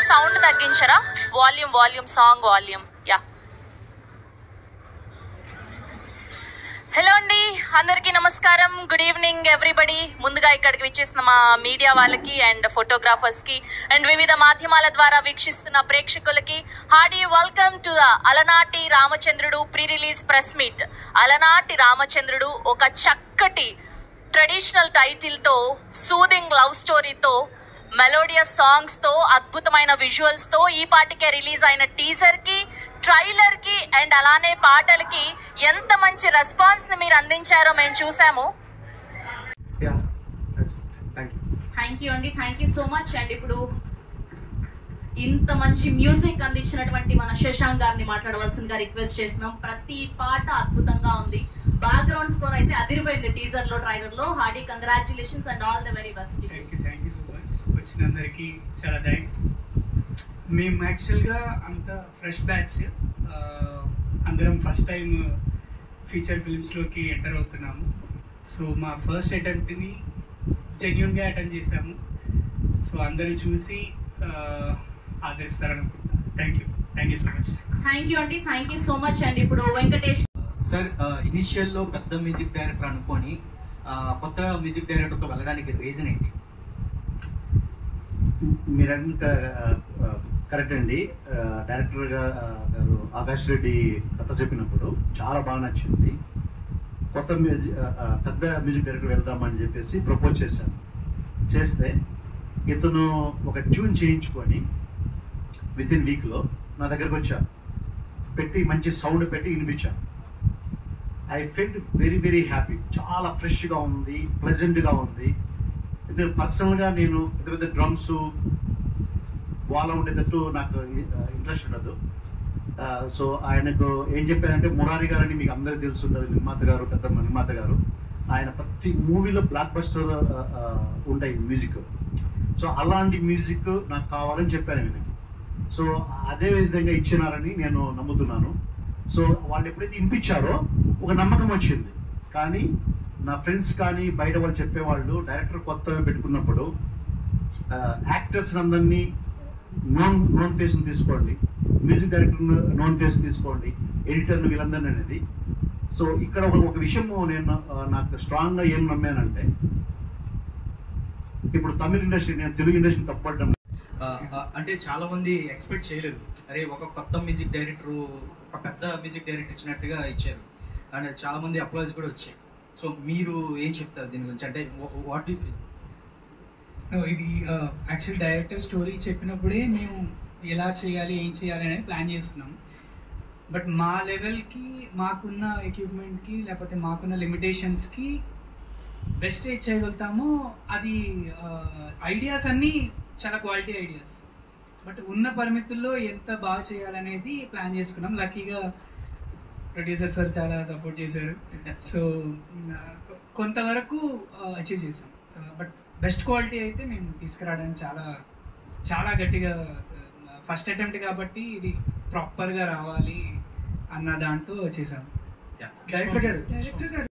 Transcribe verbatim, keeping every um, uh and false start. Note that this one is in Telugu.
సౌండ్ తగ్గించరా? Volume volume song volume. Yeah, hello అండి, అందరికీ నమస్కారం. Good evening everybody. ముందుగా ఇక్కడికి విచ్చేసిన మా మీడియా వాళ్ళకి అండ్ ఫోటోగ్రాఫర్స్కి అండ్ వివిధ మాధ్యమాల ద్వారా వీక్షిస్తున్న ప్రేక్షకులకి హార్డీ వెల్కమ్ టు ద అలనాటి రామచంద్రుడు ప్రీ రిలీజ్ ప్రెస్ మీట్. అలనాటి రామచంద్రుడు ఒక చక్కటి ట్రెడిషనల్ టైటిల్తో, సూదింగ్ లవ్ స్టోరీతో, మెలోడియస్ సాంగ్స్తో, అద్భుతమైన విజువల్స్తో ఈ పాటికే రిలీజ్ అయిన టీజర్కి, ట్రైలర్కి అండ్ అలానే పాటలకి ఎంత మంచి రెస్పాన్స్ని మీరు అందించారో మేము చూసాము. థ్యాంక్ యూ అండి, thank you so much. And ఇప్పుడు ఇంత మంచి మ్యూజిక్ అందించినటువంటి మన శశాంక్ గారిని మాట్లాడవలసిందిగా రిక్వెస్ట్ చేస్తున్నాం. ప్రతి పాట అద్భుతంగా ఉంది. బ్యాక్గ్రౌండ్ స్కోర్ అయితే అదిరిపోయింది టీజర్ లో, ట్రైలర్ లో. Hearty congratulations and all the very best. Thank you so much. వచ్చినందరికీ చాలా థ్యాంక్స్. మేము యాక్చువల్గా అంత ఫ్రెష్ బ్యాచ్, అందరం ఫస్ట్ టైం ఫీచర్ ఫిల్మ్స్లోకి ఎంటర్ అవుతున్నాము. సో మా ఫస్ట్ అటెంప్ట్ని జెన్యూన్గా అటెంప్ట్ చేశాము. సో అందరూ చూసి ఆదరిస్తారనుకుంటున్నాను. Thank you thank you so much. Thank you అండి, thank you so much. And ఇప్పుడు వెంకటేష్ సార్, ఇనిషియల్లో పెద్ద మ్యూజిక్ డైరెక్టర్ అనుకొని కొత్త మ్యూజిక్ డైరెక్టర్తో వెళ్ళడానికి రీజన్ ఏంటి? మీరంతా కరెక్ట్ అండి. డైరెక్టర్ గారు ఆకాష్ రెడ్డి కథ చెప్పినప్పుడు చాలా బాగా నచ్చింది. కొత్త మ్యూజిక్ పెద్ద మ్యూజిక్ డైరెక్టర్ వెళ్దామని చెప్పేసి ప్రపోజ్ చేశాను. చేస్తే ఇతను ఒక ట్యూన్ చేయించుకొని విత్ ఇన్ వీక్లో నా దగ్గరకు వచ్చాను. పెట్టి మంచి సౌండ్ పెట్టి వినిపించాను. I felt very very happy. చాలా ఫ్రెష్గా ఉంది, ప్లెజెంట్గా ఉంది. ఇది పర్సనల్గా నేను పెద్ద పెద్ద డ్రమ్స్ వాలా ఉండేటట్టు నాకు ఇంట్రెస్ట్ ఉండదు. సో ఆయనకు ఏం చెప్పానంటే, మురారి గారని మీకు అందరికీ తెలుసుంటుంది, నిర్మాత గారు, పెద్ద నిర్మాత గారు. ఆయన ప్రతి మూవీలో బ్లాక్ బస్టర్ ఉంటాయి మ్యూజిక్. సో అలాంటి మ్యూజిక్ నాకు కావాలని చెప్పాను ఆయనకి. సో అదే విధంగా ఇచ్చినారని నేను నమ్ముతున్నాను. సో వాళ్ళు ఎప్పుడైతే వినిపించారో ఒక నమ్మకం వచ్చింది. కానీ నా ఫ్రెండ్స్ కానీ బయట వాళ్ళు చెప్పేవాళ్ళు, డైరెక్టర్ కొత్తగా పెట్టుకున్నప్పుడు యాక్టర్స్ అందరినీ నాన్ నాన్ ఫేస్ని తీసుకోండి, మ్యూజిక్ డైరెక్టర్ నాన్ ఫేస్ తీసుకోండి, ఎడిటర్ను వీళ్ళందరినీ అనేది. సో ఇక్కడ ఒక ఒక విషయం నేను నాకు స్ట్రాంగ్గా ఏం నమ్మానంటే, ఇప్పుడు తమిళ ఇండస్ట్రీ, నేను తెలుగు ఇండస్ట్రీని తప్పడం అంటే చాలా మంది ఎక్స్పెక్ట్ చేయలేదు, అరే ఒక కొత్త మ్యూజిక్ డైరెక్టర్ ఒక పెద్ద మ్యూజిక్ డైరెక్టర్ ఇచ్చినట్టుగా ఇచ్చారు. అండ్ చాలా మంది అప్లాయిస్ కూడా వచ్చాయి. సో మీరు ఏం చెప్తారు దీని గురించి? అంటే వాట్ యూ ఫీల్? ఇది యాక్చువల్ డైరెక్టర్ స్టోరీ చెప్పినప్పుడే మేము ఎలా చేయాలి, ఏం చేయాలి అనేది ప్లాన్ చేసుకున్నాం. బట్ మా లెవెల్కి, మాకున్న ఎక్విప్మెంట్కి, లేకపోతే మాకున్న లిమిటేషన్స్కి బెస్ట్ ఏది చేయగలుగుతామో అది. ఐడియాస్ అన్నీ చాలా క్వాలిటీ ఐడియాస్, బట్ ఉన్న పరిమితుల్లో ఎంత బాగా చేయాలనేది ప్లాన్ చేసుకున్నాం. లక్కీగా ప్రొడ్యూసర్ సార్ చాలా సపోర్ట్ చేశారు. సో కొంతవరకు అచీవ్ చేసాం. బట్ బెస్ట్ క్వాలిటీ అయితే మేము తీసుకురావడానికి చాలా చాలా గట్టిగా, ఫస్ట్ అటెంప్ట్ కాబట్టి ఇది ప్రాపర్గా రావాలి అన్న దాంతో చేసాము. డైరెక్టర్ గారు